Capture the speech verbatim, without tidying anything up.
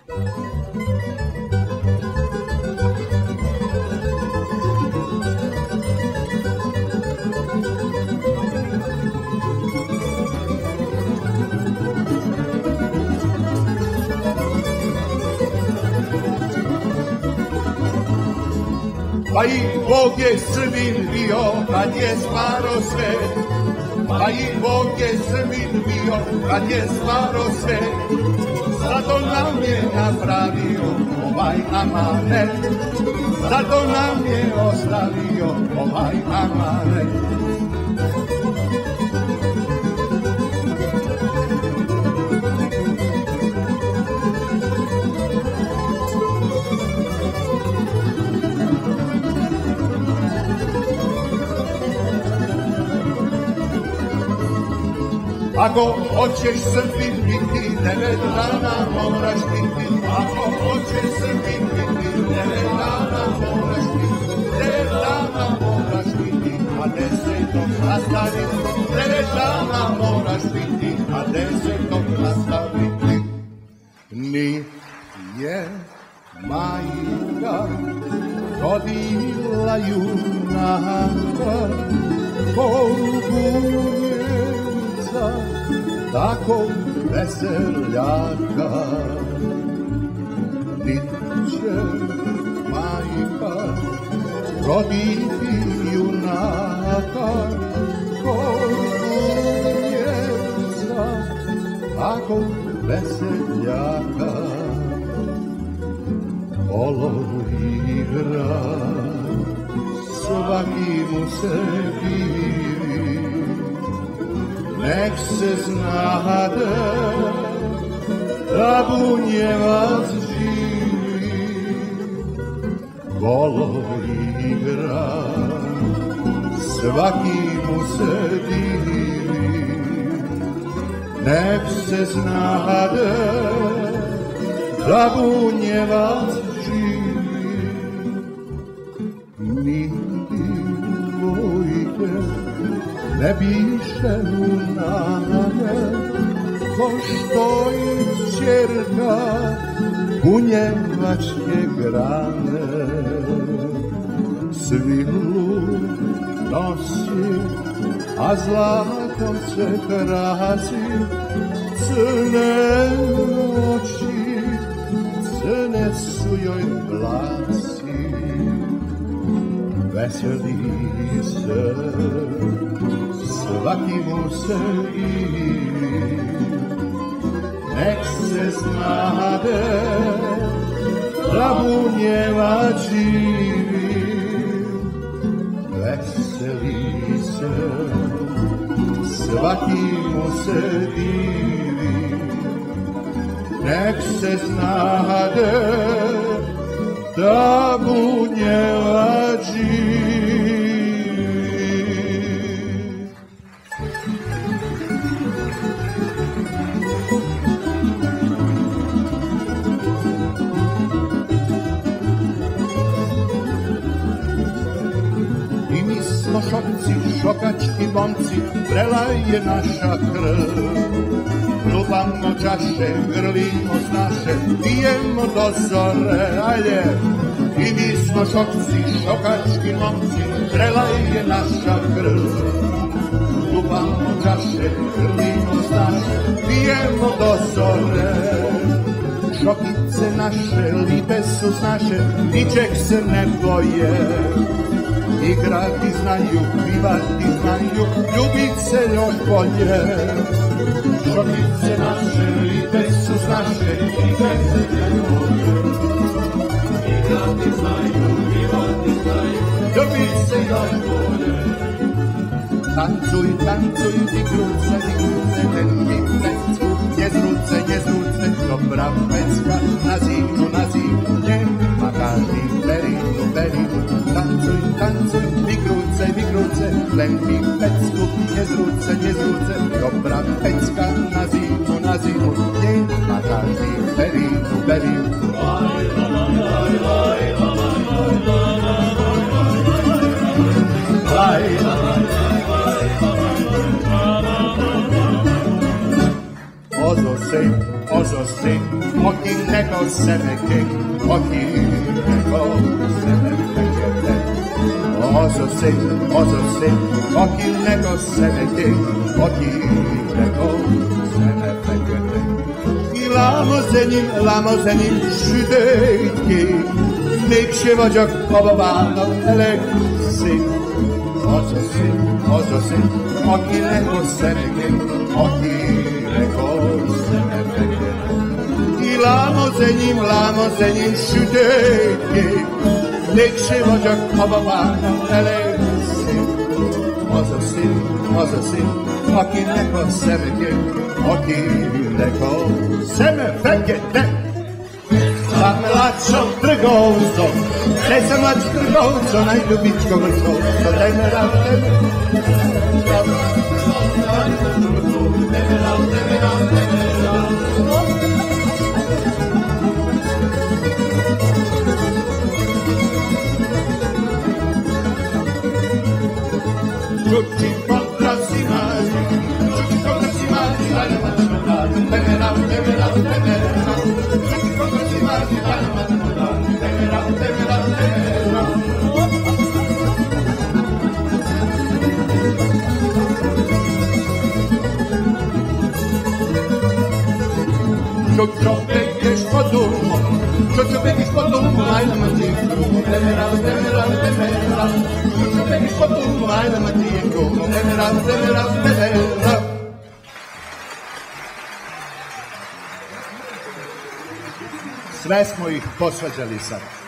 Pa i Bog je Srbin bio kad je stvaro sve, pa i Bog je Srbin bio kad je stvaro sve. Zato nam je napravio ovaj amanet, zato nam je ostavio ovaj amanet. Ako hoćeš Srbin biti, devet dana moraš biti. Ako hoćeš Srbin biti, devet dana moraš biti. Devet dana moraš biti, a desetom nastaviti. Devet dana moraš biti, a desetom nastaviti. Ni je majka rodila junaka, Polugujevca, tako veseljaka. Nit će majka roditi junaka, Polugujevca, tako veseljaka. Olo igra, svaki mu se divi, nek se znade da Bunjevac živi. Golo igra, svaki mu se divi, nek se znade da Bunjevac živi. Ni divojke ne biše lunane, ko što i ćerka bunjevačke grane. Svilu nosi, a zlatom se krasi, crne oči, crne su joj glasi. Veseli se, svaki mu se divi, nek se znade da Bunjevac živi. Veseli se, svaki mu se divi, nek se znade da Bunjevac živi. I mi smo šokci, šokački momci, vrela je naša krv. Lupamo čaše, grlimo s naše, pijemo do zore, ajde. I mi smo šokci, šokački momci, vrela je naša krv. Lupamo čaše, grlimo s naše, pijemo do zore. Šokice naše, lipe su s naše, ničeg se ne boje. Igrati znaju, pivati znaju, ljubit se još bolje. Šokice naše, lipe su s naše, ničeg se ne boje. Igrati znaju, pivati znaju, ljubit se još bolje. Tancuj, tancuj, ti kruce, ti kruce, ten mi pecku, nie zrzucę, nie zrzucę, dobra pecka, na zimu, na zimu, nie ma każdy berinu, berinu. Tancuj, tancuj, ti kruce, ti kruce, ten mi pecku, nie zrzucę, nie zrzucę, dobra pecka, na zimu, na zimu, nie ma każdy berinu, berinu. Laj, laj, laj, laj, laj, laj, laj, laj. Ozo se, ozo se, ok oki nego semeke, oki nego semeke. Ozo se, ozo se, oki nego semeke, oki nego semeke. I lamo zenim, lamo zenim sütőtjé, mégse vagyok bababának elegszik. Az a szép, az a szép, akinek a szemekén, akinek a szemekén. I lám az enyém, lám az enyém sütőtjé, mégse vagyok bababának elegszik. Az a szép, az a szép, akinek a szemekén, akinek a szeme fekete. Máme láčo trgovco, daj sa mať trgovco, najľubičko mrzovco, daj me rád, daj me rád, daj me rád, daj me rád, daj me rád. Čuči potrasi máži, čuči potrasi máži, daj me rád, daj me rád, daj me rád, daj me rád. Čo čo begieš po domu, čo čo begieš po domu, aj na matienku, temerám, temerám, temerám. Čo čo begieš po domu, aj na matienku, temerám, temerám, temerám. Sve smo ih posvađali sad.